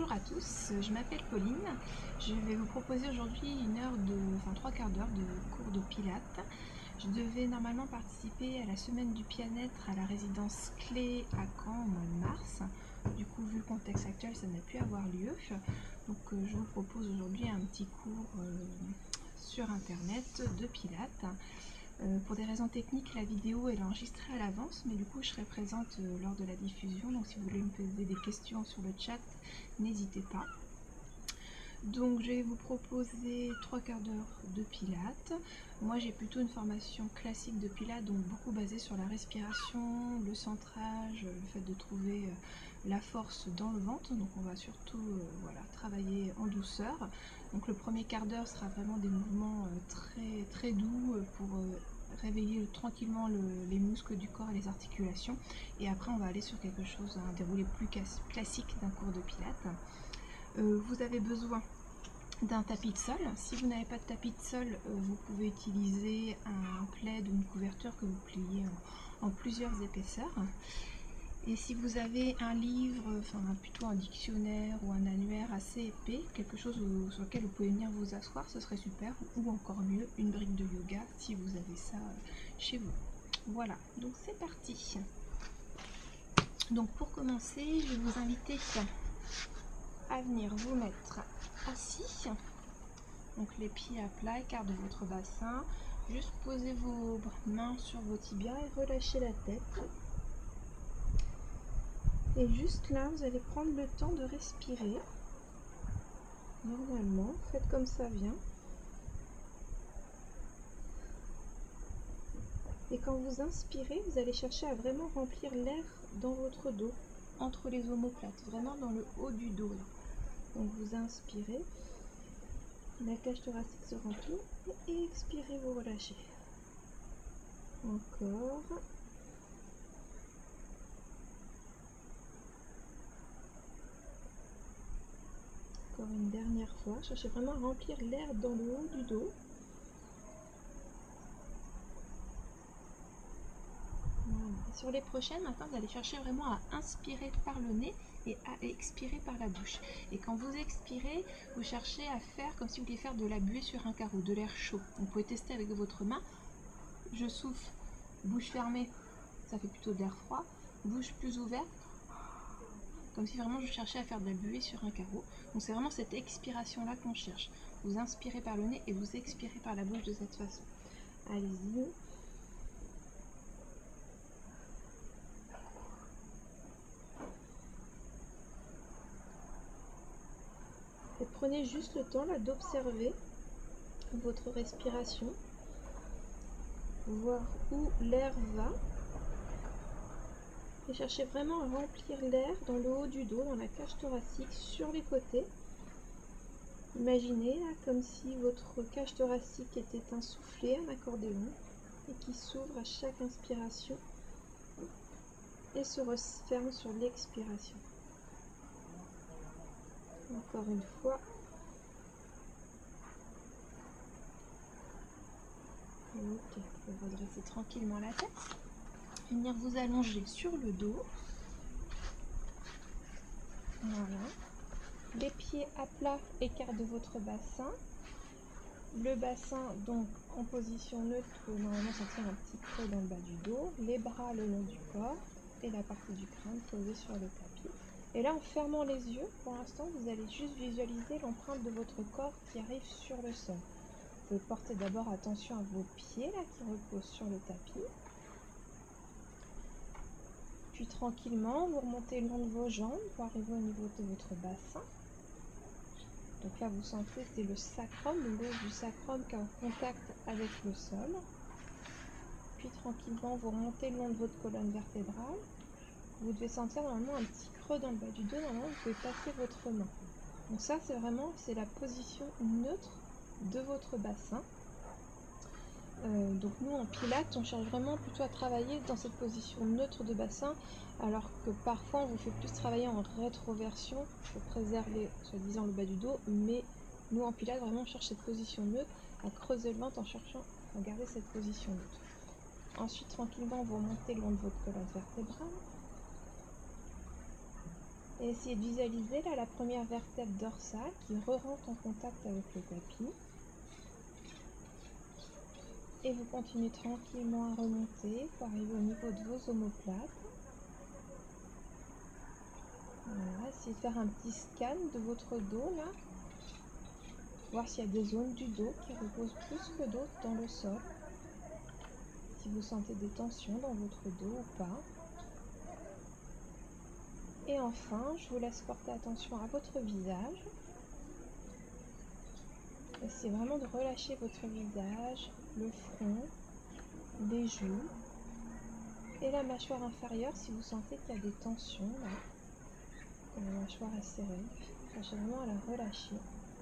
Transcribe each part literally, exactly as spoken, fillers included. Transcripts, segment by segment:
Bonjour à tous, je m'appelle Pauline. Je vais vous proposer aujourd'hui une heure de, enfin trois quarts d'heure de cours de pilates. Je devais normalement participer à la semaine du bien-être à la résidence Clé à Caen au mois de mars. Du coup, vu le contexte actuel, ça n'a pu avoir lieu. Donc, euh, je vous propose aujourd'hui un petit cours euh, sur internet de pilates. Euh, pour des raisons techniques, la vidéo est enregistrée à l'avance, mais du coup je serai présente euh, lors de la diffusion, donc si vous voulez me poser des questions sur le chat, n'hésitez pas. Donc je vais vous proposer trois quarts d'heure de pilates. Moi j'ai plutôt une formation classique de pilates, donc beaucoup basée sur la respiration, le centrage, le fait de trouver euh, la force dans le ventre. Donc on va surtout euh, voilà, travailler en douceur. Donc le premier quart d'heure sera vraiment des mouvements euh, très, très doux euh, pour euh, réveiller tranquillement le, les muscles du corps et les articulations. Et après on va aller sur quelque chose, un déroulé plus classique d'un cours de pilates. Euh, vous avez besoin d'un tapis de sol. Si vous n'avez pas de tapis de sol, euh, vous pouvez utiliser un plaid ou une couverture que vous pliez en, en plusieurs épaisseurs. Et si vous avez un livre, enfin plutôt un dictionnaire ou un annuaire assez épais, quelque chose où, sur lequel vous pouvez venir vous asseoir, ce serait super. Ou encore mieux, une brique de yoga si vous avez ça chez vous. Voilà, donc c'est parti. Donc pour commencer, je vais vous inviter à venir vous mettre assis, donc les pieds à plat, écart de votre bassin, juste posez vos mains sur vos tibias et relâchez la tête. Et juste là, vous allez prendre le temps de respirer. Normalement, faites comme ça vient. Et quand vous inspirez, vous allez chercher à vraiment remplir l'air dans votre dos, entre les omoplates, vraiment dans le haut du dos. Là. Donc vous inspirez, la cage thoracique se remplit, et expirez, vous relâchez. Encore. Encore une dernière fois, cherchez vraiment à remplir l'air dans le haut du dos. Voilà. Et sur les prochaines, maintenant vous allez chercher vraiment à inspirer par le nez et à expirer par la bouche. Et quand vous expirez, vous cherchez à faire comme si vous vouliez faire de la buée sur un carreau, de l'air chaud. Vous pouvez tester avec votre main. Je souffle, bouche fermée, ça fait plutôt de l'air froid. Bouche plus ouverte, comme si vraiment je cherchais à faire de la buée sur un carreau. Donc c'est vraiment cette expiration là qu'on cherche. Vous inspirez par le nez et vous expirez par la bouche de cette façon. Allez-y. Et prenez juste le temps là d'observer votre respiration, voir où l'air va. Et cherchez vraiment à remplir l'air dans le haut du dos, dans la cage thoracique, sur les côtés. Imaginez là, comme si votre cage thoracique était un soufflet, un accordéon, et qui s'ouvre à chaque inspiration et se referme sur l'expiration. Encore une fois. Ok, vous redressez tranquillement la tête. Venir vous allonger sur le dos. Voilà. Les pieds à plat, écart de votre bassin. Le bassin donc en position neutre, normalement sentir un petit creux dans le bas du dos. Les bras le long du corps et la partie du crâne posée sur le tapis. Et là, en fermant les yeux, pour l'instant, vous allez juste visualiser l'empreinte de votre corps qui arrive sur le sol. Vous pouvez porter d'abord attention à vos pieds là qui reposent sur le tapis. Puis tranquillement, vous remontez le long de vos jambes pour arriver au niveau de votre bassin. Donc là, vous sentez, c'est le sacrum, l'os du sacrum qui est en contact avec le sol. Puis tranquillement, vous remontez le long de votre colonne vertébrale. Vous devez sentir normalement un petit creux dans le bas du dos. Normalement, vous pouvez passer votre main. Donc ça, c'est vraiment, c'est la position neutre de votre bassin. Euh, donc nous en pilates on cherche vraiment plutôt à travailler dans cette position neutre de bassin, alors que parfois on vous fait plus travailler en rétroversion pour préserver soi-disant le bas du dos, mais nous en pilates vraiment on cherche cette position neutre, à creuser le ventre en cherchant à garder cette position neutre. Ensuite tranquillement vous remontez le long de votre colonne vertébrale Et essayez de visualiser là la première vertèbre dorsale qui re-rentre en contact avec le tapis. Et vous continuez tranquillement à remonter pour arriver au niveau de vos omoplates. Voilà, essayez de faire un petit scan de votre dos là. Voir s'il y a des zones du dos qui reposent plus que d'autres dans le sol. Si vous sentez des tensions dans votre dos ou pas. Et enfin, je vous laisse porter attention à votre visage. Essayez vraiment de relâcher votre visage, le front, les joues et la mâchoire inférieure si vous sentez qu'il y a des tensions là, que la mâchoire est serrée. Cherchez vraiment à la relâcher.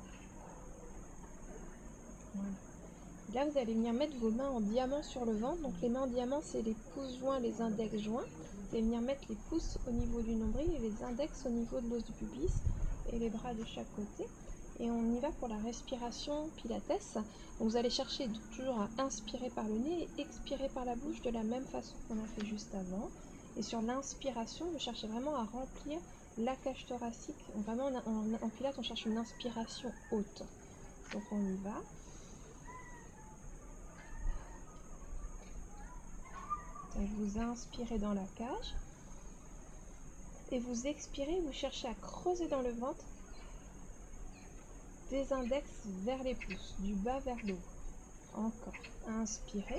Voilà. Là, vous allez venir mettre vos mains en diamant sur le ventre. Donc les mains en diamant, c'est les pouces joints, les index joints. Vous allez venir mettre les pouces au niveau du nombril et les index au niveau de l'os du pubis et les bras de chaque côté. Et on y va pour la respiration pilates. Donc vous allez chercher toujours à inspirer par le nez et expirer par la bouche de la même façon qu'on a fait juste avant. Et sur l'inspiration, vous cherchez vraiment à remplir la cage thoracique. Donc vraiment, en, en, en pilates, on cherche une inspiration haute. Donc on y va. Et vous inspirez dans la cage. Et vous expirez, vous cherchez à creuser dans le ventre. Des index vers les pouces, du bas vers le haut. Encore. Inspirez.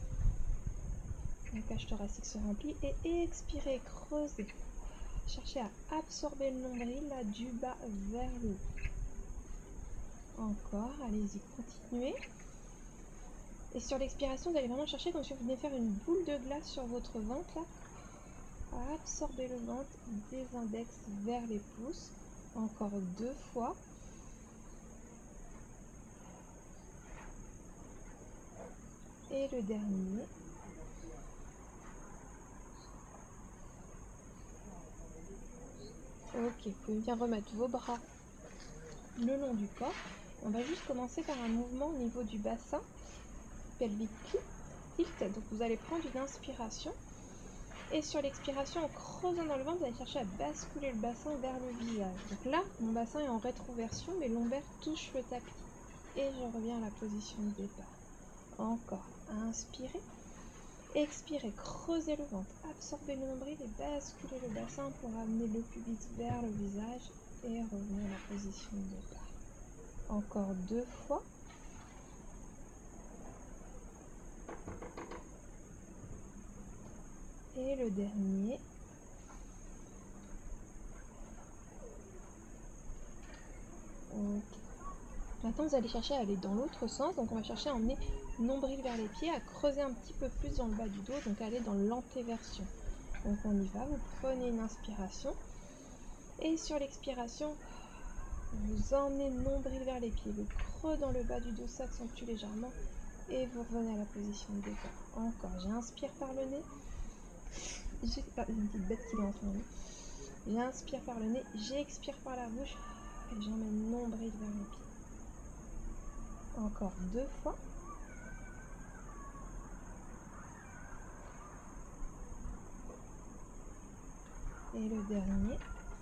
La cage thoracique se remplit. Et expirez, creusez. Cherchez à absorber le nombril, là, du bas vers le haut. Encore. Allez-y, continuez. Et sur l'expiration, vous allez vraiment chercher comme si vous veniez faire une boule de glace sur votre ventre, là. À absorber le ventre des index vers les pouces. Encore deux fois. Et le dernier. Ok, vous pouvez bien remettre vos bras le long du corps. On va juste commencer par un mouvement au niveau du bassin pelvic tilt. Donc vous allez prendre une inspiration. Et sur l'expiration, en creusant dans le ventre, vous allez chercher à basculer le bassin vers le visage. Donc là, mon bassin est en rétroversion, mes lombaires touchent le tapis. Et je reviens à la position de départ. Encore. Inspirez. Expirez. Creusez le ventre. Absorbez le nombril et basculez le bassin pour amener le pubis vers le visage. Et revenir à la position de départ. Encore deux fois. Et le dernier. Ok. Maintenant, vous allez chercher à aller dans l'autre sens. Donc, on va chercher à emmener nombril vers les pieds, à creuser un petit peu plus dans le bas du dos. Donc, aller dans l'antéversion. Donc, on y va. Vous prenez une inspiration. Et sur l'expiration, vous emmenez le nombril vers les pieds. Le creux dans le bas du dos s'accentue légèrement. Et vous revenez à la position de départ. Encore. J'inspire par le nez. J'ai pas une petite bête qui est en train de... J'inspire par le nez. J'expire par la bouche. Et j'emmène le nombril vers les pieds. Encore deux fois. Et le dernier.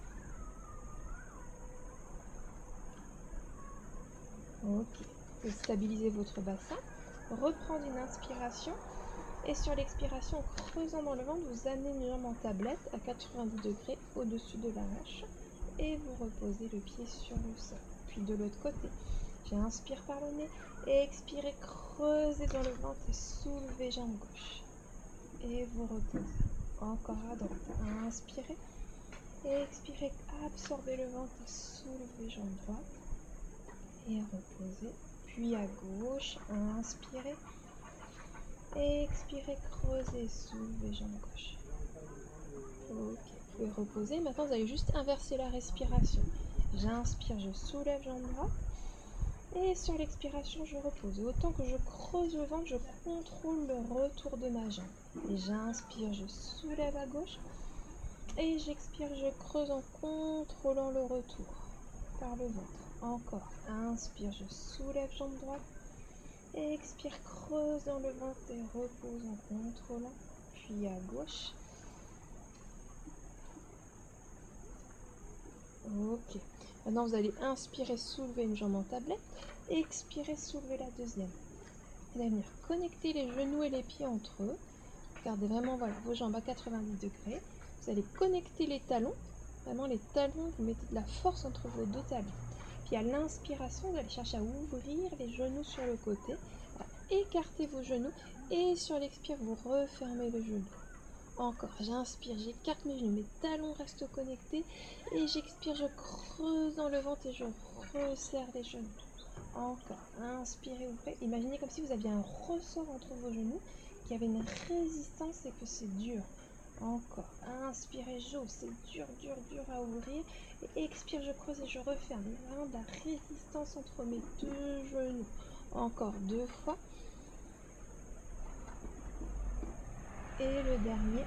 Ok. Vous stabilisez votre bassin. Reprendre une inspiration. Et sur l'expiration, en creusant dans le ventre, vous amenez une jambe en tablette à quatre-vingt-dix degrés au-dessus de la hanche. Et vous reposez le pied sur le sol. Puis de l'autre côté. J'inspire par le nez. Et expirez, creusez dans le ventre et soulevez jambe gauche. Et vous reposez. Encore à droite. Inspirez. Et expirez, absorbez le ventre et soulevez jambe droite. Et reposez. Puis à gauche, inspirez. Et expirez, creusez, soulevez jambe gauche. Ok, vous pouvez reposer. Maintenant, vous allez juste inverser la respiration. J'inspire, je soulève jambe droite. Et sur l'expiration, je repose. Autant que je creuse le ventre, je contrôle le retour de ma jambe. Et j'inspire, je soulève à gauche. Et j'expire, je creuse en contrôlant le retour par le ventre. Encore. Inspire, je soulève jambe droite. Et expire, creuse dans le ventre et repose en contrôlant. Puis à gauche. Ok. Maintenant, vous allez inspirer, soulever une jambe en tablette. Expirer, soulever la deuxième. Vous allez venir connecter les genoux et les pieds entre eux. Gardez vraiment voilà, vos jambes à quatre-vingt-dix degrés. Vous allez connecter les talons. Vraiment les talons, vous mettez de la force entre vos deux talons. Puis à l'inspiration, vous allez chercher à ouvrir les genoux sur le côté. Écartez vos genoux. Et sur l'expire, vous refermez les genoux. Encore, j'inspire, j'écarte mes genoux, mes talons restent connectés. Et j'expire, je creuse dans le ventre et je resserre les genoux. Encore, inspirez, ouvrez. Imaginez comme si vous aviez un ressort entre vos genoux, qu'il y avait une résistance et que c'est dur. Encore, inspirez, j'ouvre, c'est dur, dur, dur à ouvrir. Et expire, je creuse et je referme. Il y a vraiment de la résistance entre mes deux genoux. Encore deux fois. Et le dernier.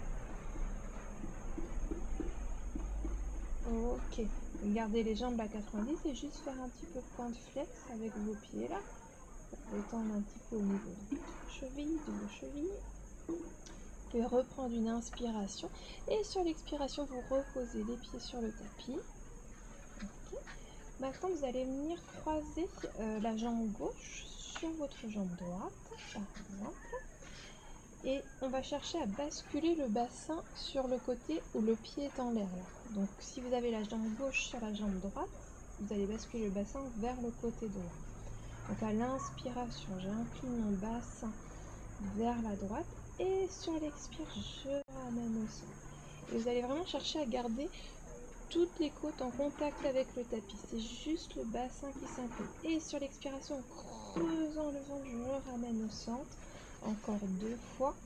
Ok, gardez les jambes à quatre-vingt-dix et juste faire un petit peu de point de flex avec vos pieds là. Pour détendre un petit peu au niveau de vos chevilles, de vos chevilles. Vous pouvez reprendre une inspiration et sur l'expiration, vous reposez les pieds sur le tapis. Okay. Maintenant, vous allez venir croiser euh, la jambe gauche sur votre jambe droite, par exemple. Et on va chercher à basculer le bassin sur le côté où le pied est en l'air. Donc si vous avez la jambe gauche sur la jambe droite, vous allez basculer le bassin vers le côté droit. Donc à l'inspiration, j'incline mon bassin vers la droite et sur l'expire, je ramène au sol. Et vous allez vraiment chercher à garder toutes les côtes en contact avec le tapis. C'est juste le bassin qui s'incline. Et sur l'expiration, en creusant le ventre, je ramène au centre. Encore deux fois.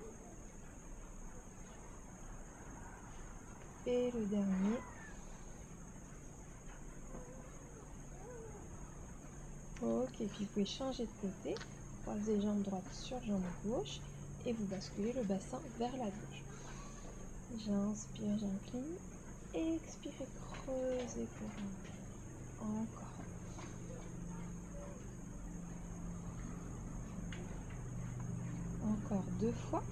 Et le dernier. Ok, puis vous pouvez changer de côté. Croisez jambe droite sur jambe gauche. Et vous basculez le bassin vers la gauche. J'inspire, j'incline. Expirez, creusez pour vous. Encore. Encore deux fois.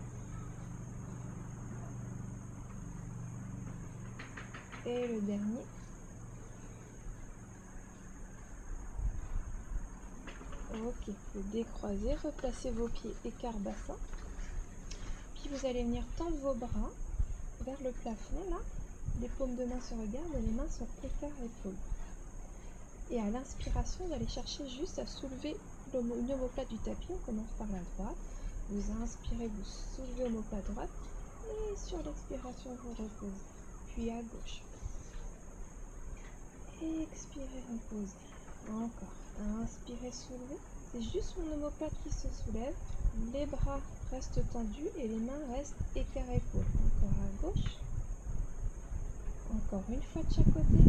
Et le dernier. Ok, vous décroisez, replacez vos pieds écart bassin. Puis vous allez venir tendre vos bras vers le plafond, là. Les paumes de main se regardent et les mains sont écart épaules. Et à l'inspiration, vous allez chercher juste à soulever une omoplate du tapis. On commence par la droite. Vous inspirez, vous soulevez l'omoplate droite. Et sur l'expiration, vous reposez. Puis à gauche. Expirez, reposez. Encore. Inspirez, soulevez. C'est juste mon omoplate qui se soulève. Les bras restent tendus et les mains restent écart épaules. Encore à gauche. Encore une fois de chaque côté.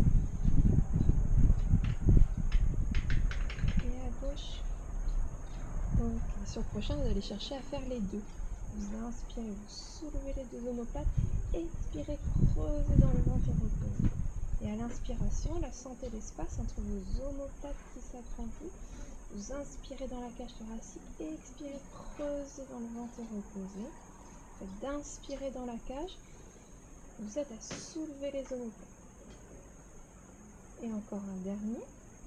Et à gauche. Ok. Sur le prochain, vous allez chercher à faire les deux. Vous inspirez, vous soulevez les deux omoplates. Expirez, creusez dans le ventre et reposez. Et à l'inspiration, là, sentez l'espace entre vos omoplates qui s'agrandit. Vous inspirez dans la cage thoracique et expirez, creusez dans le ventre et reposez. Faites d'inspirer dans la cage. Vous êtes à soulever les omoplates. Et encore un dernier.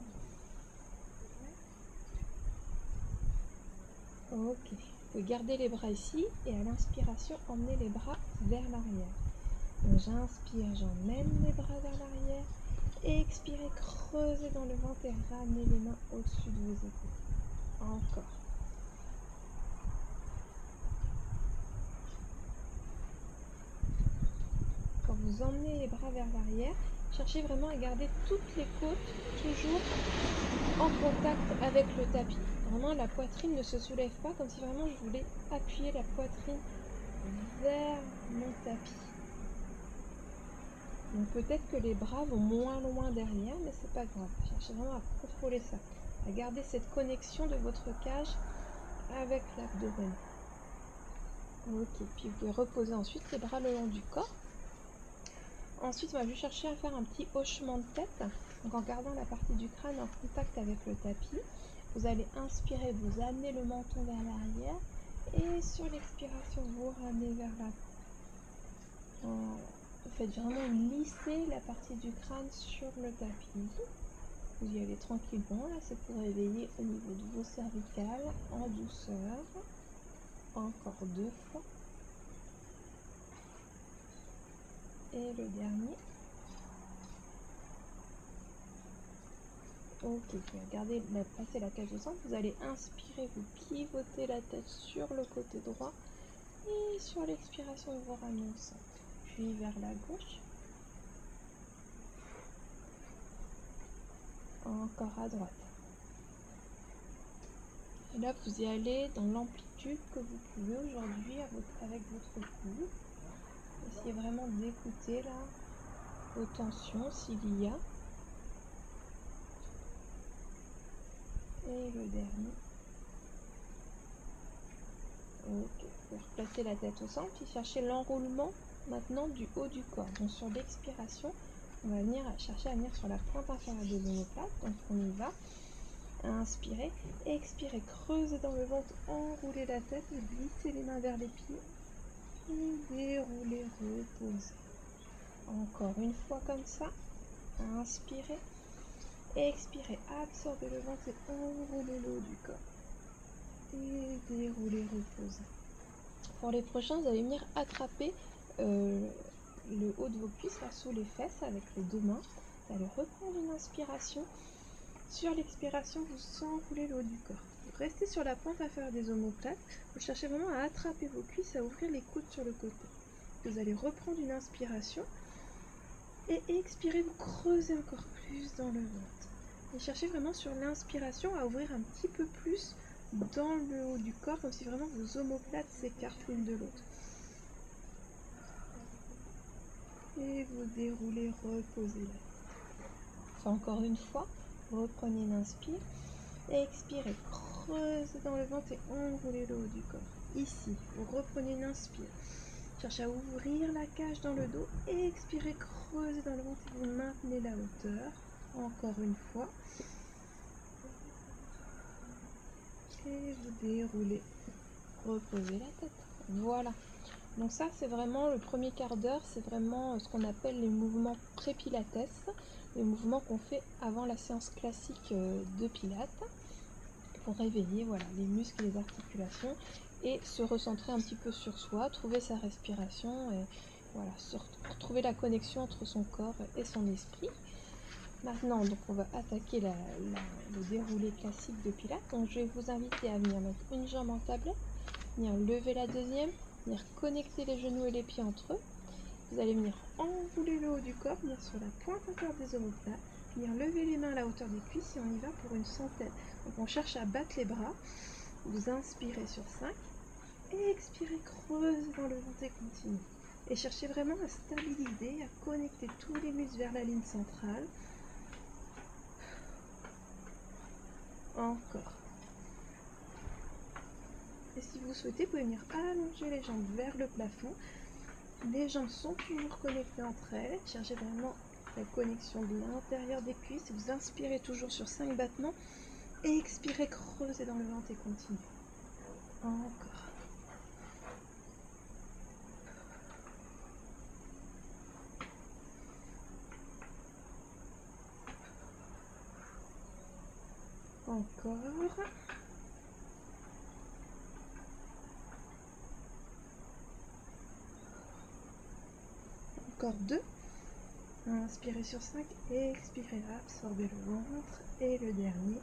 Ok. Vous pouvez garder les bras ici et à l'inspiration, emmenez les bras vers l'arrière. Donc j'inspire, j'emmène les bras vers l'arrière. Expirez, creusez dans le ventre et ramenez les mains au-dessus de vos épaules. Encore. Quand vous emmenez les bras vers l'arrière, cherchez vraiment à garder toutes les côtes toujours en contact avec le tapis. Vraiment, la poitrine ne se soulève pas, comme si vraiment je voulais appuyer la poitrine vers mon tapis. Donc peut-être que les bras vont moins loin derrière, mais c'est pas grave. Cherchez vraiment à contrôler ça, à garder cette connexion de votre cage avec l'abdomen. Ok, puis vous pouvez reposer ensuite les bras le long du corps. Ensuite, on va juste chercher à faire un petit hochement de tête. Donc en gardant la partie du crâne en contact avec le tapis, vous allez inspirer, vous amenez le menton vers l'arrière et sur l'expiration, vous ramenez vers l'avant. Voilà. faites vraiment lisser la partie du crâne sur le tapis. Vous y allez tranquillement, là c'est pour réveiller au niveau de vos cervicales en douceur. Encore deux fois. Et le dernier. Ok, regardez, passez la cage au centre. Vous allez inspirer, vous pivotez la tête sur le côté droit. Et sur l'expiration, vous ramenez au centre. Puis vers la gauche. Encore à droite. Et là, vous y allez dans l'amplitude que vous pouvez aujourd'hui avec votre cou. Essayez vraiment d'écouter là vos tensions s'il y a. Et le dernier. Ok, vous replacez la tête au centre, puis cherchez l'enroulement maintenant du haut du corps. Donc sur l'expiration, on va venir chercher à venir sur la pointe inférieure des omoplates. Donc on y va. Inspirez, expirez, creusez dans le ventre, enroulez la tête, glissez les mains vers les pieds. Et déroulez, reposez. Encore une fois comme ça. Inspirez, expirez, absorbez le ventre et enroulez le haut du corps. Et déroulez, reposez. Pour les prochains, vous allez venir attraper euh, le haut de vos cuisses, là, sous les fesses avec les deux mains. Vous allez reprendre une inspiration. Sur l'expiration, vous enroulez le haut du corps. Vous restez sur la pointe inférieure des omoplates. Vous cherchez vraiment à attraper vos cuisses, à ouvrir les coudes sur le côté. Vous allez reprendre une inspiration. Et expirez, vous creusez encore plus dans le ventre. Et cherchez vraiment sur l'inspiration à ouvrir un petit peu plus dans le haut du corps, comme si vraiment vos omoplates s'écartent l'une de l'autre. Et vous déroulez, reposez la tête. Enfin, encore une fois, reprenez une inspire. Et expirez, creusez dans le ventre et enroulez le haut du corps. Ici, vous reprenez une inspire. Cherchez à ouvrir la cage dans le dos. Et expirez, creusez dans le ventre et vous maintenez la hauteur. Encore une fois. Et vous déroulez, reposez la tête. Voilà. Donc ça, c'est vraiment le premier quart d'heure, c'est vraiment ce qu'on appelle les mouvements pré-pilates, les mouvements qu'on fait avant la séance classique de pilates, pour réveiller voilà, les muscles et les articulations, et se recentrer un petit peu sur soi, trouver sa respiration, et voilà, se retrouver la connexion entre son corps et son esprit. Maintenant, donc, on va attaquer la, la, le déroulé classique de pilates. Donc, je vais vous inviter à venir mettre une jambe en tablette, venir lever la deuxième, venir connecter les genoux et les pieds entre eux. Vous allez venir enrouler le haut du corps, venir sur la pointe inférieure des omoplates, venir lever les mains à la hauteur des cuisses et on y va pour une centaine. Donc, on cherche à battre les bras. Vous inspirez sur cinq et expirez, creusez dans le ventre et continuez. Et cherchez vraiment à stabiliser, à connecter tous les muscles vers la ligne centrale. Encore. Et si vous souhaitez, vous pouvez venir allonger les jambes vers le plafond. Les jambes sont toujours connectées entre elles. Cherchez vraiment la connexion de l'intérieur des cuisses. Vous inspirez toujours sur cinq battements. Et expirez, creusez dans le ventre et continuez. Encore. Encore. Encore deux. Inspirez sur cinq et expirez, absorbez le ventre. Et le dernier.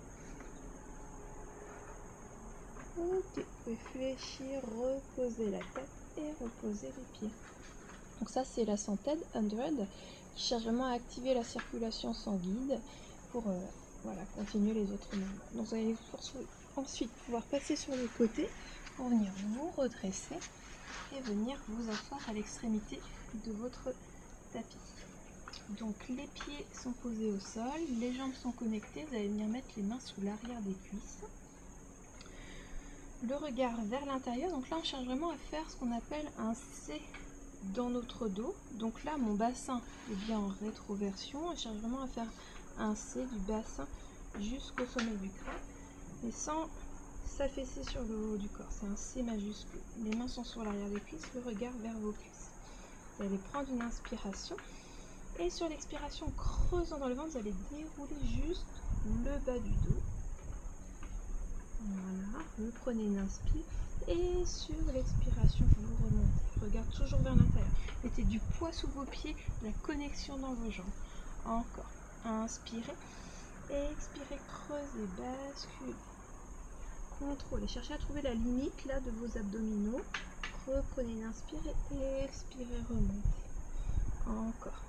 Ok, vous pouvez fléchir, reposer la tête et reposer les pieds. Donc ça c'est la Cented cent qui cherche vraiment à activer la circulation sanguine pour euh, voilà, continuer les autres mouvements. Donc vous allez ensuite pouvoir passer sur le côté pour venir vous redresser et venir vous asseoir à l'extrémité de votre tapis. Donc les pieds sont posés au sol, les jambes sont connectées, vous allez venir mettre les mains sous l'arrière des cuisses. Le regard vers l'intérieur, donc là on cherche vraiment à faire ce qu'on appelle un C dans notre dos. Donc là mon bassin est bien en rétroversion, je cherche vraiment à faire un C du bassin jusqu'au sommet du crâne, mais sans s'affaisser sur le haut du corps, c'est un C majuscule. Les mains sont sur l'arrière des cuisses, le regard vers vos cuisses. Vous allez prendre une inspiration et sur l'expiration, en creusant dans le ventre, vous allez dérouler juste le bas du dos. Voilà, vous prenez une inspire et sur l'expiration, vous remontez. Regarde toujours vers l'intérieur. Mettez du poids sous vos pieds, la connexion dans vos jambes. Encore. Inspirez. Expirez, creusez, basculez. Contrôlez. Cherchez à trouver la limite là de vos abdominaux. Reprenez une inspire et expirez, remontez. Encore.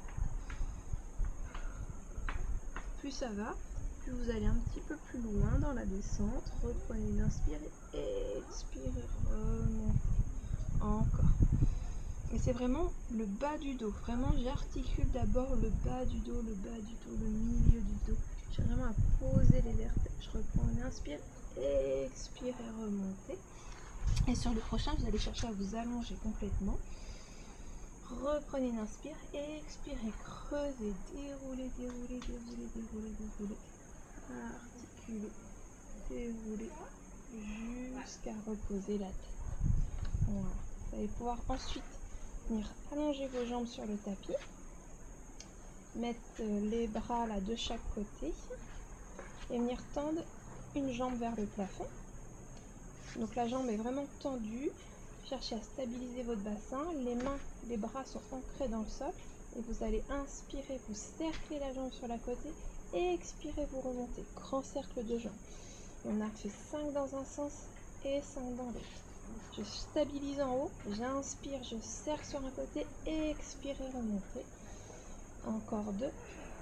Plus ça va, plus vous allez un petit peu plus loin dans la descente. Reprenez une inspire et expirez, remontez. Encore. Et c'est vraiment le bas du dos. Vraiment, j'articule d'abord le bas du dos, le bas du dos, le milieu du dos. J'ai vraiment à poser les vertèbres. Je reprends une inspire, expirez, remontez. Et sur le prochain, vous allez chercher à vous allonger complètement. Reprenez une inspire, expirez, creusez, déroulez, déroulez, déroulez, déroulez, déroulez. Articulez, déroulez, jusqu'à reposer la tête. Voilà. Vous allez pouvoir ensuite venir allonger vos jambes sur le tapis. Mettre les bras là de chaque côté. Et venir tendre une jambe vers le plafond. Donc la jambe est vraiment tendue. Cherchez à stabiliser votre bassin. Les mains, les bras sont ancrés dans le sol. Et vous allez inspirer, vous cerclez la jambe sur la côté. Et expirez, vous remontez. Grand cercle de jambes. Et on a fait cinq dans un sens et cinq dans l'autre. Je stabilise en haut, j'inspire, je serre sur un côté, et expirez, remontez. Encore deux.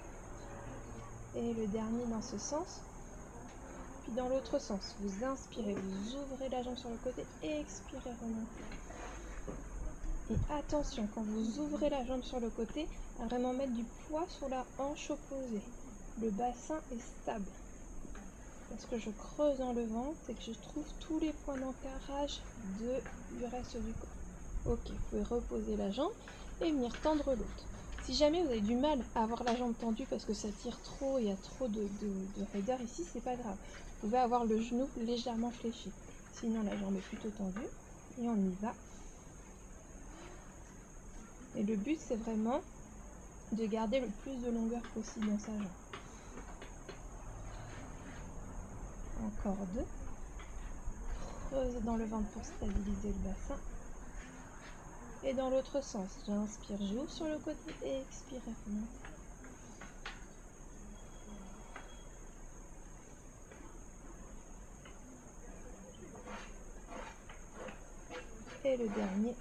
Et le dernier dans ce sens. Puis dans l'autre sens, vous inspirez, vous ouvrez la jambe sur le côté, et expirez, remontez. Et attention, quand vous ouvrez la jambe sur le côté, à vraiment mettre du poids sur la hanche opposée. Le bassin est stable. Parce que je creuse dans le ventre et que je trouve tous les points d'ancrage de, du reste du corps. Ok, vous pouvez reposer la jambe et venir tendre l'autre. Si jamais vous avez du mal à avoir la jambe tendue parce que ça tire trop, il y a trop de, de, de raideur ici, c'est pas grave. Vous pouvez avoir le genou légèrement fléchi. Sinon la jambe est plutôt tendue. Et on y va. Et le but c'est vraiment de garder le plus de longueur possible dans sa jambe. Encore deux. Creusez dans le ventre pour stabiliser le bassin. Et dans l'autre sens, j'inspire, j'ouvre sur le côté et expire, remontez. Et le dernier.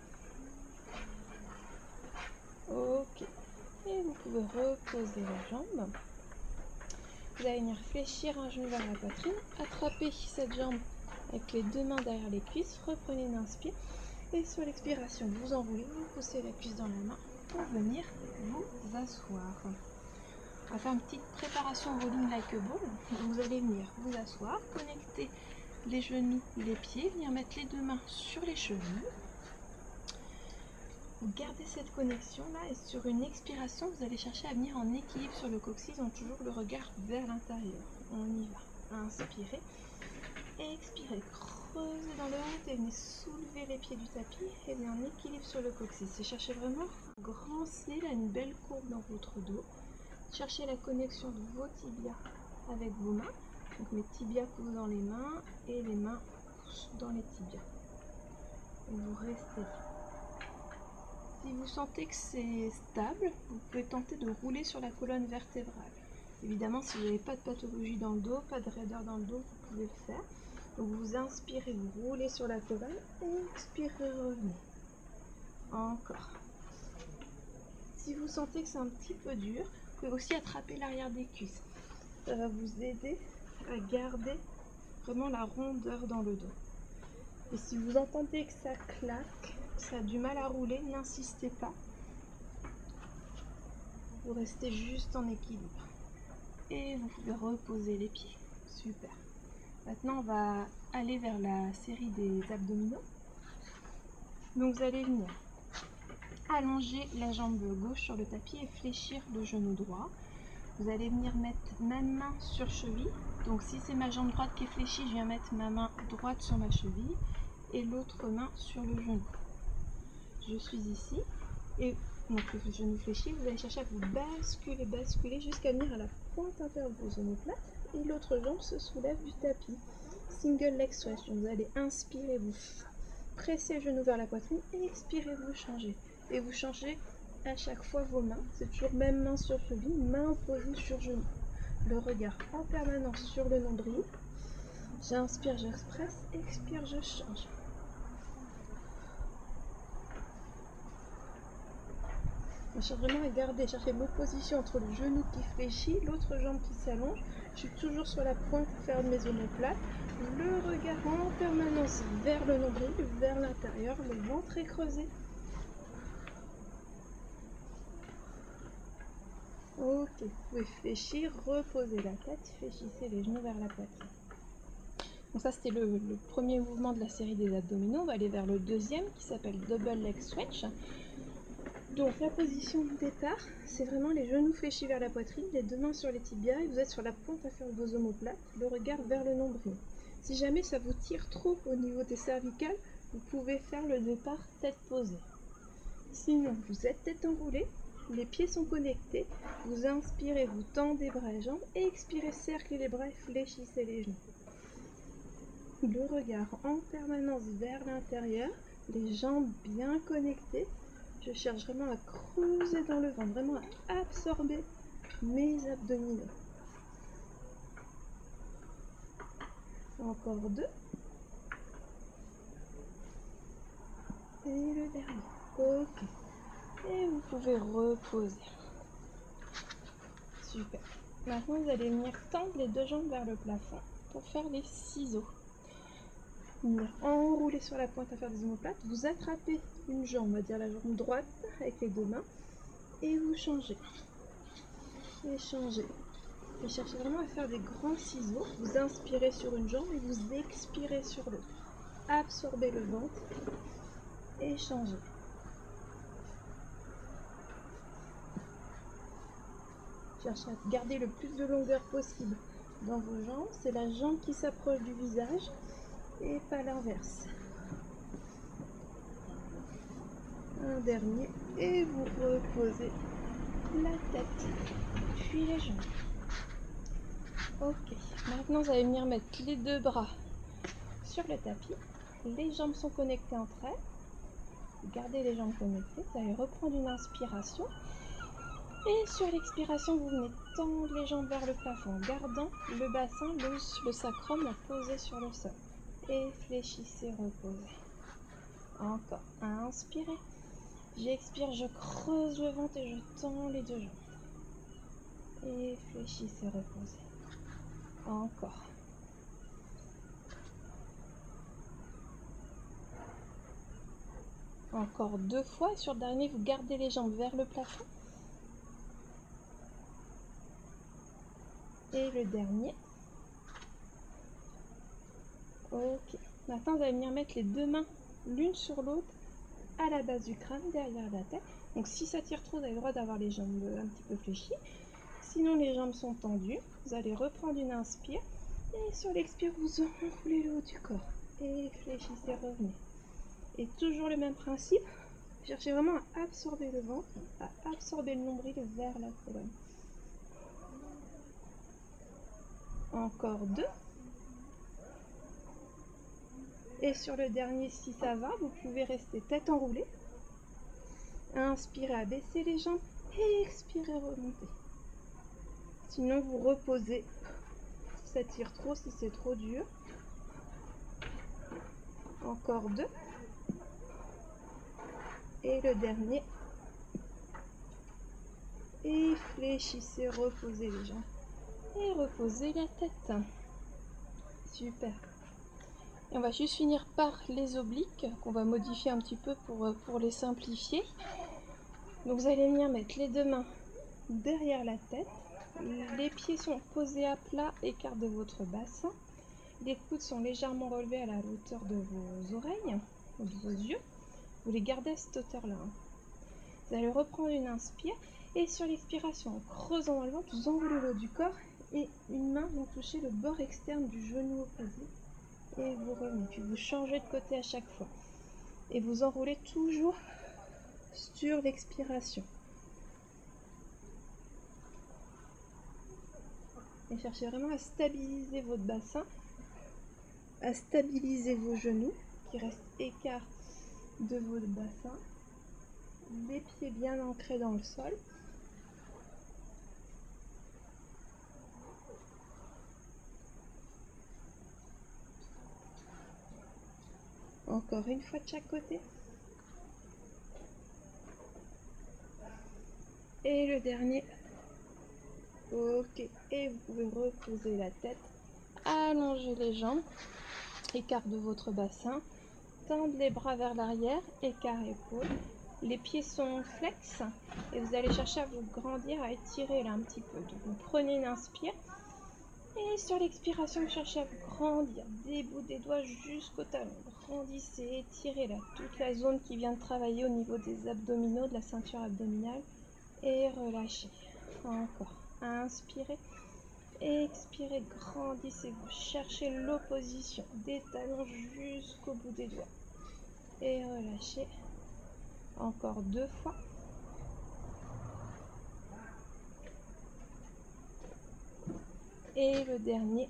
Ok. Et vous pouvez reposer la jambe. Vous allez venir fléchir un genou vers la poitrine. Attrapez cette jambe avec les deux mains derrière les cuisses. Reprenez une inspire. Et sur l'expiration, vous enroulez, vous poussez la cuisse dans la main pour venir vous asseoir. On va faire une petite préparation rolling like a ball. Vous allez venir vous asseoir, connecter les genoux, les pieds, venir mettre les deux mains sur les chevilles. Vous gardez cette connexion là et sur une expiration, vous allez chercher à venir en équilibre sur le coccyx en toujours le regard vers l'intérieur. On y va. Inspirez. Expirez. Creusez dans le ventre et venez soulever les pieds du tapis et venez en équilibre sur le coccyx. Et cherchez vraiment un grand C, là, une belle courbe dans votre dos. Cherchez la connexion de vos tibias avec vos mains. Donc mes tibias poussent dans les mains et les mains poussent dans les tibias. Et vous restez là. Si vous sentez que c'est stable, vous pouvez tenter de rouler sur la colonne vertébrale. Évidemment, si vous n'avez pas de pathologie dans le dos, pas de raideur dans le dos, vous pouvez le faire. Donc vous inspirez, vous roulez sur la colonne, expirez, revenez. Encore. Si vous sentez que c'est un petit peu dur, vous pouvez aussi attraper l'arrière des cuisses. Ça va vous aider à garder vraiment la rondeur dans le dos. Et si vous entendez que ça claque, que ça a du mal à rouler, n'insistez pas. Vous restez juste en équilibre. Et vous pouvez reposer les pieds. Super. Maintenant, on va aller vers la série des abdominaux. Donc, vous allez venir allonger la jambe gauche sur le tapis et fléchir le genou droit. Vous allez venir mettre ma main sur cheville. Donc, si c'est ma jambe droite qui est fléchie, je viens mettre ma main droite sur ma cheville et l'autre main sur le genou. Je suis ici et Donc le genou fléchi, vous allez chercher à vous basculer, basculer jusqu'à venir à la pointe inférieure de vos omoplates et l'autre jambe se soulève du tapis. Single leg stretch. Vous allez inspirer, vous pressez le genou vers la poitrine et expirez, vous changez. Et vous changez à chaque fois vos mains. C'est toujours même main sur cheville, main posée sur genou. Le regard en permanence sur le nombril. J'inspire, j'expresse, expire, je change. On cherche vraiment à garder, chercher l'opposition entre le genou qui fléchit, l'autre jambe qui s'allonge. Je suis toujours sur la pointe inférieure de mes omoplates. Le regard en permanence vers le nombril, vers l'intérieur, le ventre est creusé. Ok, vous pouvez fléchir, reposer la tête, fléchissez les genoux vers la poitrine. Donc ça c'était le, le premier mouvement de la série des abdominaux. On va aller vers le deuxième qui s'appelle Double Leg Stretch. Donc la position de départ, c'est vraiment les genoux fléchis vers la poitrine, les deux mains sur les tibias et vous êtes sur la pointe inférieure de vos omoplates, le regard vers le nombril. Si jamais ça vous tire trop au niveau des cervicales, vous pouvez faire le départ tête posée. Sinon, vous êtes tête enroulée, les pieds sont connectés, vous inspirez, vous tendez bras et jambes, et expirez, cerclez les bras et fléchissez les genoux. Le regard en permanence vers l'intérieur, les jambes bien connectées. Je cherche vraiment à creuser dans le ventre, vraiment à absorber mes abdominaux. Encore deux. Et le dernier. Ok. Et vous pouvez reposer. Super. Maintenant, vous allez venir tendre les deux jambes vers le plafond pour faire les ciseaux. Venir enrouler sur la pointe inférieure des omoplates. Vous attrapez une jambe, on va dire la jambe droite avec les deux mains. Et vous changez. Et changez. Et cherchez vraiment à faire des grands ciseaux. Vous inspirez sur une jambe et vous expirez sur l'autre. Absorbez le ventre. Et changez. Cherchez à garder le plus de longueur possible dans vos jambes. C'est la jambe qui s'approche du visage et pas l'inverse. Un dernier et vous reposez la tête, puis les jambes. Ok, maintenant vous allez venir mettre les deux bras sur le tapis. Les jambes sont connectées entre elles. Gardez les jambes connectées. Vous allez reprendre une inspiration. Et sur l'expiration, vous venez tendre les jambes vers le plafond, en gardant le bassin, le, le sacrum posé sur le sol. Et fléchissez, reposez. Encore. Inspirez. J'expire, je creuse le ventre et je tends les deux jambes. Et fléchissez, reposez. Encore. Encore deux fois. Et sur le dernier, vous gardez les jambes vers le plafond. Et le dernier. Ok. Maintenant, vous allez venir mettre les deux mains l'une sur l'autre à la base du crâne, derrière la tête. Donc si ça tire trop, vous avez le droit d'avoir les jambes un petit peu fléchies. Sinon, les jambes sont tendues. Vous allez reprendre une inspire. Et sur l'expire, vous enroulez le haut du corps. Et fléchissez, revenez. Et toujours le même principe. Cherchez vraiment à absorber le ventre, à absorber le nombril vers la colonne. Encore deux. Et sur le dernier, si ça va, vous pouvez rester tête enroulée. Inspirez, abaissez les jambes et expirez, remontez. Sinon, vous reposez. Si ça tire trop, si c'est trop dur. Encore deux. Et le dernier. Et fléchissez, reposez les jambes. Et reposez la tête. Super. Et on va juste finir par les obliques, qu'on va modifier un petit peu pour, pour les simplifier. Donc vous allez venir mettre les deux mains derrière la tête. Les pieds sont posés à plat, écart de votre bassin. Les coudes sont légèrement relevés à la hauteur de vos oreilles ou de vos yeux. Vous les gardez à cette hauteur-là. Vous allez reprendre une inspire et sur l'expiration, en creusant dans le ventre, vous enroulez le haut du corps et une main vient toucher le bord externe du genou opposé. Et vous revenez, puis vous changez de côté à chaque fois. Et vous enroulez toujours sur l'expiration. Et cherchez vraiment à stabiliser votre bassin, à stabiliser vos genoux qui restent écarts de votre bassin, les pieds bien ancrés dans le sol. Encore une fois de chaque côté. Et le dernier. Ok. Et vous pouvez reposer la tête, allonger les jambes, écart de votre bassin, tendre les bras vers l'arrière, écart épaules. Les pieds sont flex et vous allez chercher à vous grandir, à étirer là un petit peu. Donc vous prenez une inspire. Et sur l'expiration, cherchez à vous grandir des bouts des doigts jusqu'au talon. Grandissez, étirez là toute la zone qui vient de travailler au niveau des abdominaux, de la ceinture abdominale. Et relâchez. Encore. Inspirez. Expirez, grandissez-vous. Cherchez l'opposition des talons jusqu'au bout des doigts. Et relâchez. Encore deux fois. Et le dernier.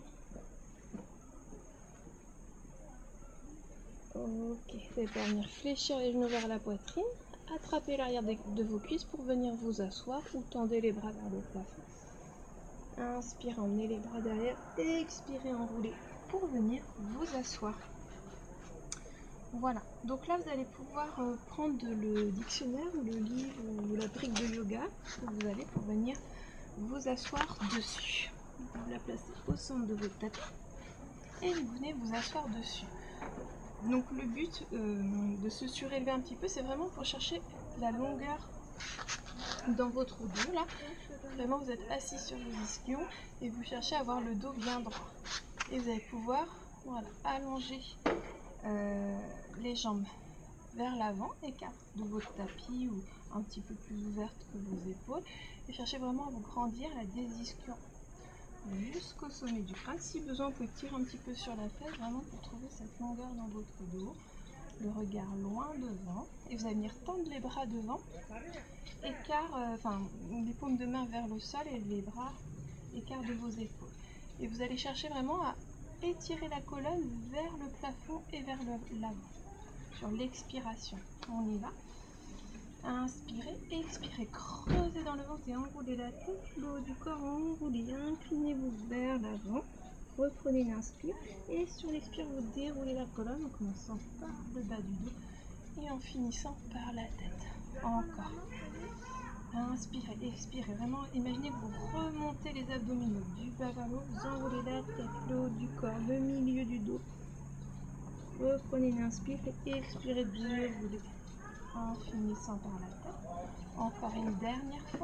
Ok, vous allez pouvoir venir fléchir les genoux vers la poitrine, attraper l'arrière de vos cuisses pour venir vous asseoir ou tendez les bras vers le plafond. Inspirez, emmenez les bras derrière, expirez, enroulez pour venir vous asseoir. Voilà, donc là vous allez pouvoir prendre le dictionnaire ou le livre ou la brique de yoga que vous avez pour venir vous asseoir dessus. Vous la placez au centre de votre tapis et vous venez vous asseoir dessus. Donc le but euh, de se surélever un petit peu, c'est vraiment pour chercher la longueur dans votre dos là. Vraiment vous êtes assis sur vos ischions et vous cherchez à avoir le dos bien droit. Et vous allez pouvoir voilà, allonger euh, les jambes vers l'avant, écart de votre tapis ou un petit peu plus ouverte que vos épaules. Et cherchez vraiment à vous grandir là, des ischions jusqu'au sommet du crâne. Si besoin, vous pouvez tirer un petit peu sur la fesse, vraiment pour trouver cette longueur dans votre dos. Le regard loin devant. Et vous allez venir tendre les bras devant. Écart, euh, enfin, les paumes de main vers le sol et les bras écart de vos épaules. Et vous allez chercher vraiment à étirer la colonne vers le plafond et vers l'avant. Sur l'expiration. On y va. Inspirez, expirez, creusez dans le ventre et enroulez la tête, le haut du corps, enroulez, inclinez-vous vers l'avant, reprenez l'inspire et sur l'expire vous déroulez la colonne en commençant par le bas du dos et en finissant par la tête. Encore. Inspirez, expirez, vraiment imaginez que vous remontez les abdominaux du bas vers le haut, vous enroulez la tête, le haut du corps, le milieu du dos. Reprenez l'inspire et expirez, déroulez. En finissant par la tête. Encore une dernière fois.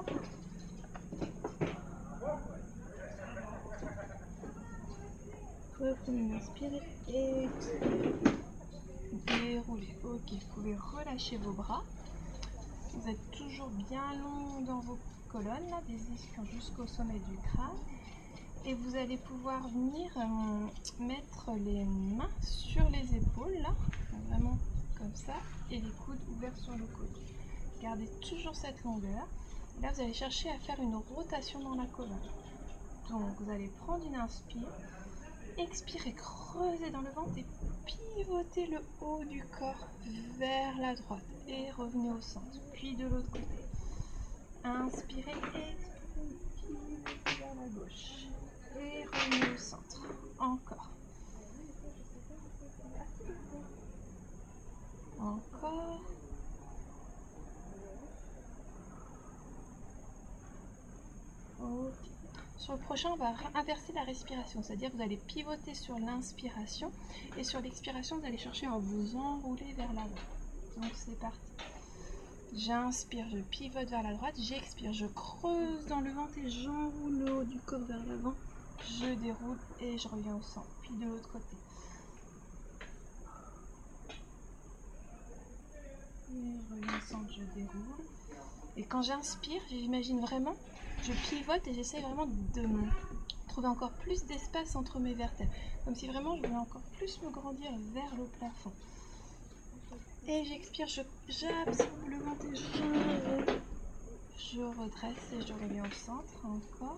Reprenez, inspirez et déroulez. Ok, vous pouvez relâcher vos bras. Vous êtes toujours bien long dans vos colonnes, là, des ischions jusqu'au sommet du crâne. Et vous allez pouvoir venir euh, mettre les mains sur les épaules, là, vraiment comme ça, et les coudes ouverts sur le côté. Gardez toujours cette longueur. Et là, vous allez chercher à faire une rotation dans la colonne. Donc, vous allez prendre une inspire, expirer, creuser dans le ventre et pivoter le haut du corps vers la droite. Et revenez au centre. Puis de l'autre côté. Inspirez, expirez, pivotez vers la gauche. Et revenez au centre. Encore. Encore. Ok. Sur le prochain, on va inverser la respiration, c'est-à-dire que vous allez pivoter sur l'inspiration et sur l'expiration, vous allez chercher à vous enrouler vers l'avant. Donc c'est parti. J'inspire, je pivote vers la droite, j'expire, je creuse dans le ventre et j'enroule le haut du corps vers l'avant. Je déroule et je reviens au centre. Puis de l'autre côté. Et je reviens au centre, je déroule. Et quand j'inspire, j'imagine vraiment, je pivote et j'essaie vraiment de trouver encore plus d'espace entre mes vertèbres. Comme si vraiment je voulais encore plus me grandir vers le plafond. Et j'expire, je, j'absorbe le ventre et je, je redresse et je reviens au centre encore.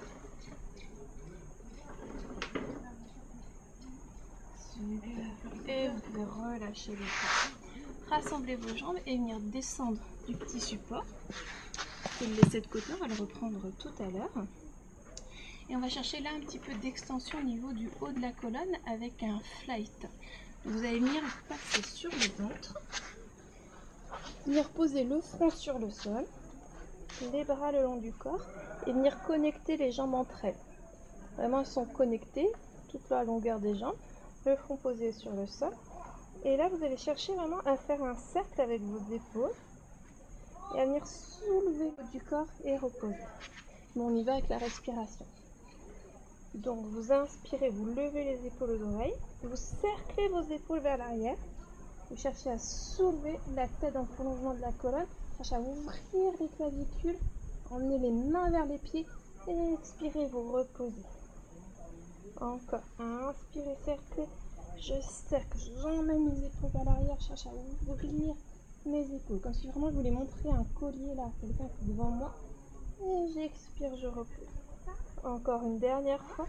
Super. Et vous pouvez relâcher les pieds. Rassemblez vos jambes et venir descendre du petit support. Je vais le laisser de côté, on va le reprendre tout à l'heure. Et on va chercher là un petit peu d'extension au niveau du haut de la colonne avec un flight. Donc vous allez venir passer sur le ventre. Venir poser le front sur le sol. Les bras le long du corps. Et venir connecter les jambes entre elles. Vraiment, elles sont connectées toute la longueur des jambes. Le front posé sur le sol. Et là, vous allez chercher vraiment à faire un cercle avec vos épaules. Et à venir soulever le haut du corps et reposer. Bon, on y va avec la respiration. Donc, vous inspirez, vous levez les épaules aux oreilles. Vous cerclez vos épaules vers l'arrière. Vous cherchez à soulever la tête en prolongement de la colonne. Cherchez à ouvrir les clavicules. Emmenez les mains vers les pieds. Et expirez, vous reposez. Encore. Inspirez, cerclez. Je cercle, j'emmène mes épaules vers l'arrière, je cherche à ouvrir mes épaules. Comme si vraiment je voulais montrer un collier là, quelqu'un qui est devant moi. Et j'expire, je repose. Encore une dernière fois.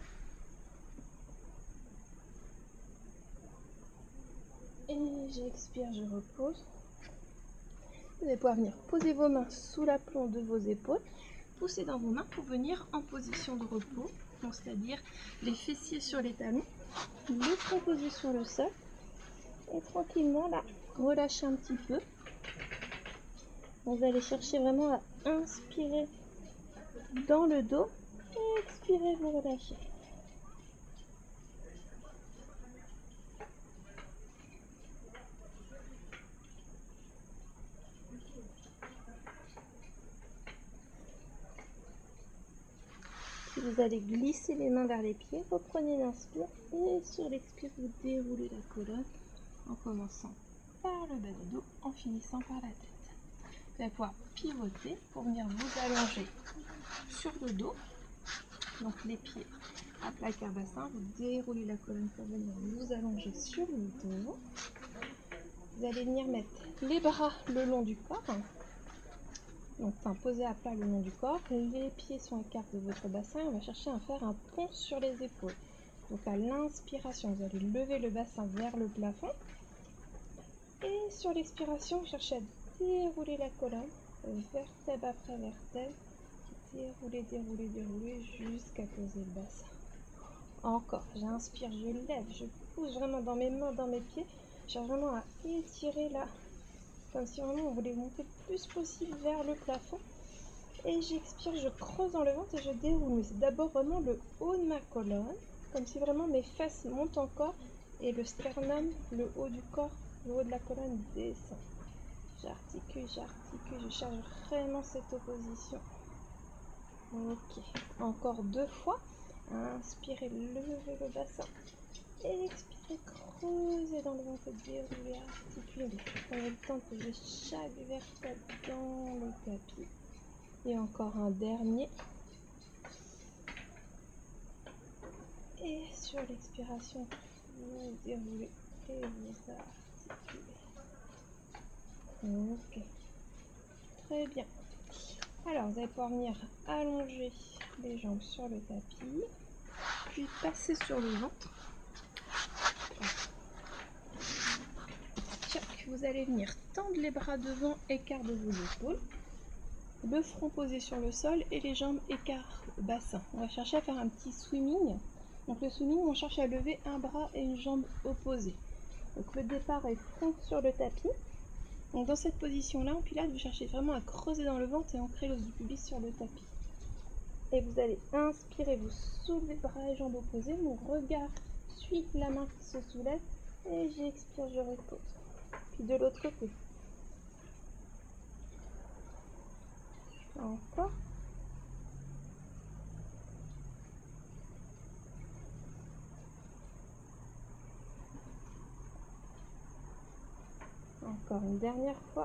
Et j'expire, je repose. Vous allez pouvoir venir poser vos mains sous l'aplomb de vos épaules. Poussez dans vos mains pour venir en position de repos. Donc c'est-à-dire les fessiers sur les talons. Le front posé sur le sol. Et tranquillement là, relâchez un petit peu. Vous allez chercher vraiment à inspirer dans le dos et expirer, vous relâchez. Puis vous allez glisser les mains vers les pieds, reprenez l'inspire et sur l'expire vous déroulez la colonne en commençant par le bas du dos, en finissant par la tête. Vous allez pouvoir pivoter pour venir vous allonger sur le dos, donc les pieds à plat cœur bassin, vous déroulez la colonne pour venir vous allonger sur le dos. Vous allez venir mettre les bras le long du corps, donc enfin posés à plat le long du corps, les pieds sont à quart de votre bassin, on va chercher à faire un pont sur les épaules. Donc à l'inspiration, vous allez lever le bassin vers le plafond, et sur l'expiration, vous cherchez à dérouler la colonne, vertèbre après vertèbre, dérouler, dérouler, dérouler, jusqu'à poser le bassin. Encore, j'inspire, je lève, je pousse vraiment dans mes mains, dans mes pieds, je cherche vraiment à étirer là, comme si vraiment on voulait monter le plus possible vers le plafond. Et j'expire, je creuse dans le ventre et je déroule. Mais c'est d'abord vraiment le haut de ma colonne, comme si vraiment mes fesses montent encore et le sternum, le haut du corps, le haut de la colonne descend. J'articule, j'articule, je cherche vraiment cette opposition. Ok, encore deux fois. Inspirez, levez le bassin. Et expirez, creusez dans le ventre, déroulez, articulez. Prenez le temps de poser chaque vertèbre dans le tapis. Et encore un dernier. Et sur l'expiration, vous déroulez et vous articulez. Ok. Très bien. Alors, vous allez pouvoir venir allonger les jambes sur le tapis, puis passer sur le ventre. Vous allez venir tendre les bras devant, écart de vos épaules, le front posé sur le sol et les jambes écart bassin. On va chercher à faire un petit swimming. Donc le swimming, on cherche à lever un bras et une jambe opposée. Donc le départ est front sur le tapis. Donc dans cette position-là, en pilates, vous cherchez vraiment à creuser dans le ventre et ancrer l'os du pubis sur le tapis. Et vous allez inspirer, vous soulevez bras et jambes opposées, mon regard suit la main qui se soulève et j'expire, je repose. Puis de l'autre côté. Encore. Encore une dernière fois.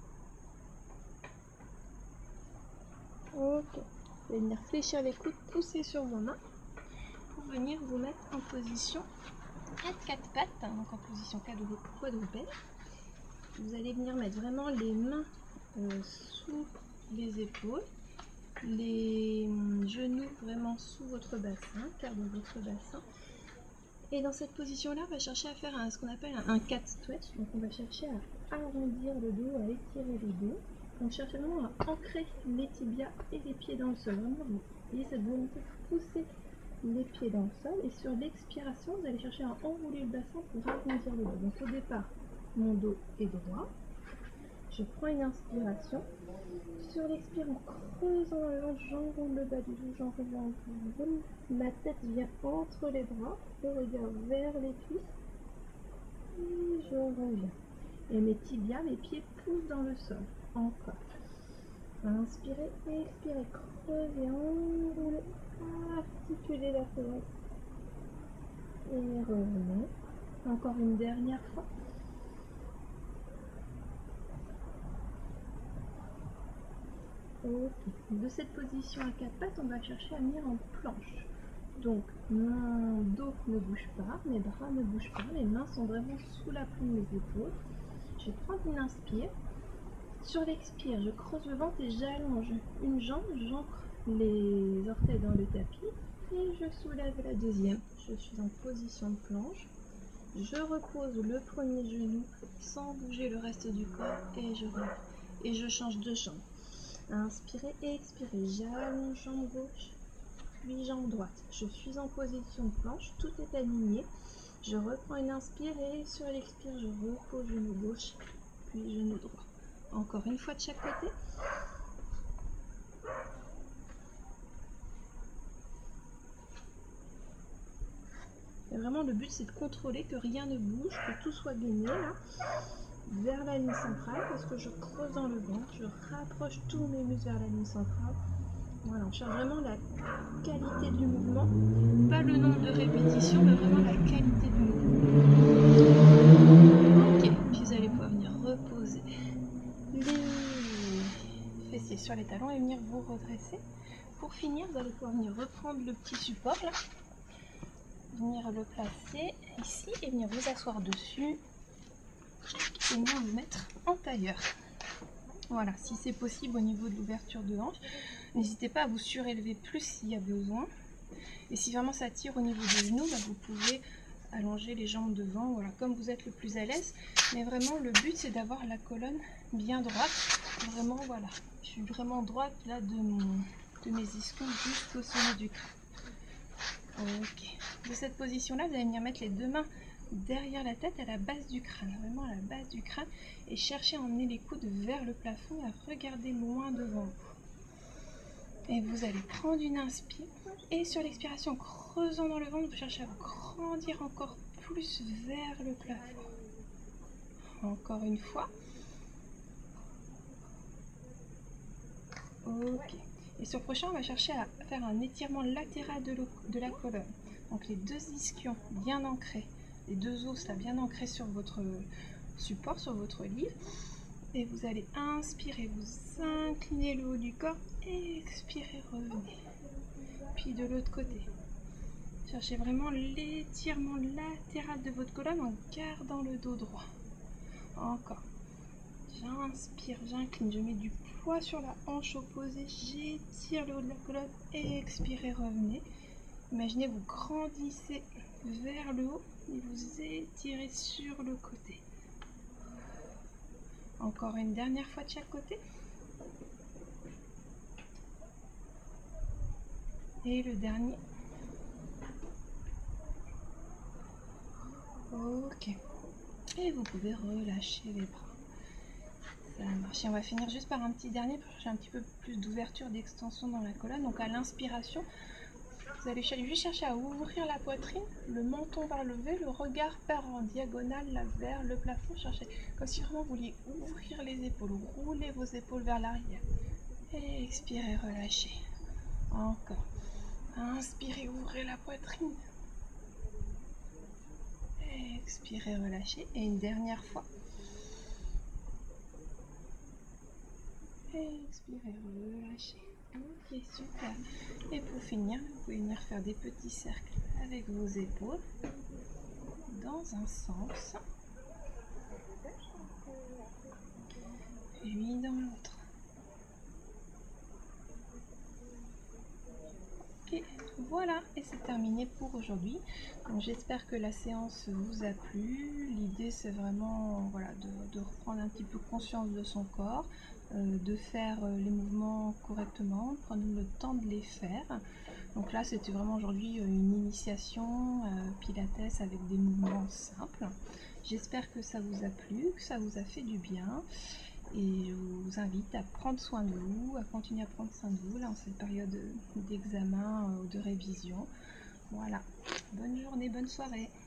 Ok. Vous allez venir fléchir les coudes, pousser sur vos mains pour venir vous mettre en position quatre quatre pattes, donc en position quadrupède. vous allez venir mettre vraiment les mains euh, sous les épaules, les genoux vraiment sous votre bassin, quart de votre bassin. Et dans cette position-là, on va chercher à faire un, ce qu'on appelle un, un cat stretch. Donc on va chercher à arrondir le dos, à étirer le dos. On cherche vraiment à ancrer les tibias et les pieds dans le sol. Vraiment, vous ayez cette volonté de pousser les pieds dans le sol. Et sur l'expiration, vous allez chercher à enrouler le bassin pour arrondir le dos. Donc au départ, mon dos est droit. Je prends une inspiration. Sur l'expire, en creusant le ventre, j'enroule le bas du dos, j'enroule. Ma tête vient entre les bras, le regard vers les cuisses. Et je reviens. Et mes tibias, mes pieds poussent dans le sol. Encore. Inspirez, expirez, creusez, enroulez, articulez la colonne. Et revenez. Encore une dernière fois. Ok. De cette position à quatre pattes, on va chercher à venir en planche. Donc, mon dos ne bouge pas, mes bras ne bougent pas, les mains sont vraiment sous la plume de mes épaules. Je prends une inspire. Sur l'expire, je creuse le ventre et j'allonge une jambe, j'ancre les orteils dans le tapis et je soulève la deuxième. Je suis en position de planche. Je repose le premier genou sans bouger le reste du corps et je relève. Et je change de jambe. Inspirez et expirez. J'allonge jambe gauche, puis jambe droite. Je suis en position de planche, tout est aligné. Je reprends une inspire et sur l'expire, je repose genou gauche, puis genou droit. Encore une fois de chaque côté. Et vraiment, le but, c'est de contrôler que rien ne bouge, que tout soit gainé là, vers la ligne centrale, parce que je creuse dans le ventre, je rapproche tous mes muscles vers la ligne centrale. Voilà, on cherche vraiment la qualité du mouvement, pas le nombre de répétitions, mais vraiment la qualité du mouvement. Ok, puis vous allez pouvoir venir reposer les fessiers sur les talons et venir vous redresser. Pour finir, vous allez pouvoir venir reprendre le petit support là, venir le placer ici et venir vous asseoir dessus et venir vous mettre en tailleur. Voilà, si c'est possible au niveau de l'ouverture de hanche, n'hésitez pas à vous surélever plus s'il y a besoin. Et si vraiment ça tire au niveau des genoux, bah vous pouvez allonger les jambes devant, voilà, comme vous êtes le plus à l'aise. Mais vraiment, le but, c'est d'avoir la colonne bien droite. Vraiment, voilà, je suis vraiment droite là de, mon, de mes ischions jusqu'au sommet du crâne. Ok. De cette position-là, vous allez venir mettre les deux mains derrière la tête à la base du crâne, vraiment à la base du crâne, et chercher à emmener les coudes vers le plafond et à regarder loin devant vous. Et vous allez prendre une inspire et sur l'expiration, creusant dans le ventre, vous cherchez à vous grandir encore plus vers le plafond. Encore une fois. Ok. Et sur le prochain, on va chercher à faire un étirement latéral de, de la colonne. Donc les deux ischions bien ancrés, les deux os là bien ancrés sur votre support, sur votre livre. Et vous allez inspirer, vous inclinez le haut du corps, et expirer, revenez. Puis de l'autre côté. Cherchez vraiment l'étirement latéral de votre colonne en gardant le dos droit. Encore. J'inspire, j'incline, je mets du poids sur la hanche opposée, j'étire le haut de la colonne, et expirez, revenez. Imaginez, vous grandissez vers le haut et vous étirez sur le côté. Encore une dernière fois de chaque côté. Et le dernier. Ok. Et vous pouvez relâcher les bras. Ça marche. Et on va finir juste par un petit dernier pour chercher un petit peu plus d'ouverture, d'extension dans la colonne. Donc à l'inspiration, vous allez juste chercher à ouvrir la poitrine, le menton va lever, le regard part en diagonale là, vers le plafond. Cherchez comme si vraiment vous vouliez ouvrir les épaules, rouler vos épaules vers l'arrière. Et expirez, relâchez. Encore. Inspirez, ouvrez la poitrine. Et expirez, relâchez. Et une dernière fois. Et expirez, relâchez. Ok, super. Et pour finir, vous pouvez venir faire des petits cercles avec vos épaules dans un sens. puis dans l'autre. Ok, voilà, et c'est terminé pour aujourd'hui. Donc j'espère que la séance vous a plu. L'idée c'est vraiment voilà, de, de reprendre un petit peu conscience de son corps, euh, de faire les mouvements correctement, prendre le temps de les faire. Donc là c'était vraiment aujourd'hui une initiation euh, Pilates avec des mouvements simples. J'espère que ça vous a plu, que ça vous a fait du bien. Et je vous invite à prendre soin de vous, à continuer à prendre soin de vous là en cette période d'examen ou de révision. Voilà, bonne journée, bonne soirée.